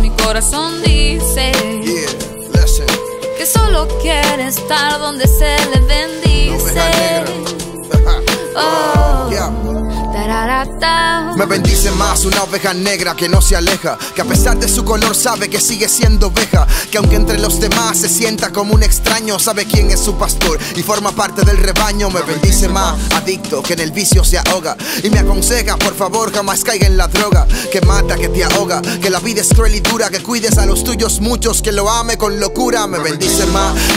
mi corazón dice que solo quiere estar donde se le bendice. Me bendice más una oveja negra que no se aleja, que a pesar de su color sabe que sigue siendo oveja, que aunque entre los demás se sienta como un extraño, sabe quién es su pastor y forma parte del rebaño. Me bendice más adicto que en el vicio se ahoga, y me aconseja por favor jamás caiga en la droga, que mata, que te ahoga, que la vida es cruel y dura, que cuides a los tuyos muchos, que lo ame con locura. Me bendice más